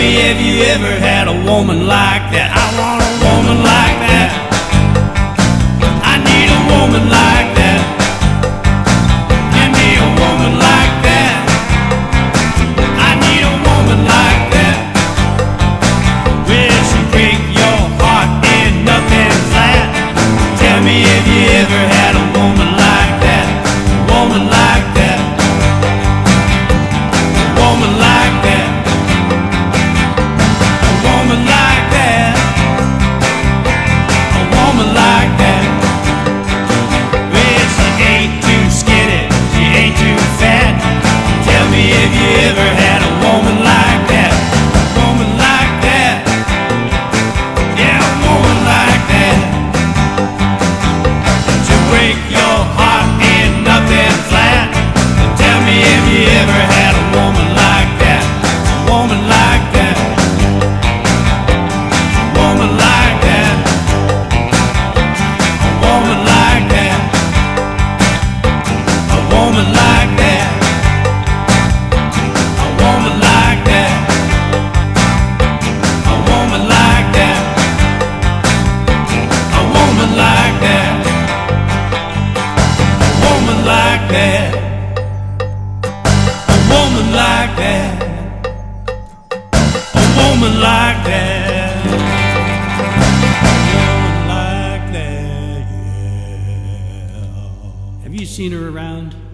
me, have you ever had a woman like that? I want a woman like that. I need a woman like that. Give me a woman like that. I need a woman like that. Will she break your heart and nothing flat? Tell me, have you ever had a woman like that? A woman like that. A woman like that. A woman like that. A woman like that. Well, she ain't too skinny, she ain't too fat. Tell me, have you ever had a woman like that? A woman like that. Yeah, a woman like that. She'll break your heart and nothing flat. Tell me, have you ever had a woman like that? A woman like that. A woman like that. A woman like that. A woman like that. A woman like that. A woman like that. A woman like that. A woman like that. A woman like that. A woman like that. A woman like that, yeah. Have you seen her around?